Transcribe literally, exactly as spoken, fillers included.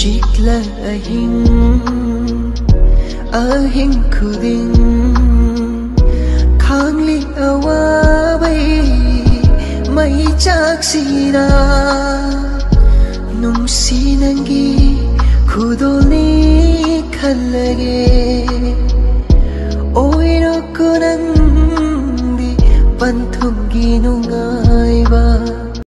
chikla ahing ahing khuding khangli awawai mai chaksina nungsi nangi khudolni khallage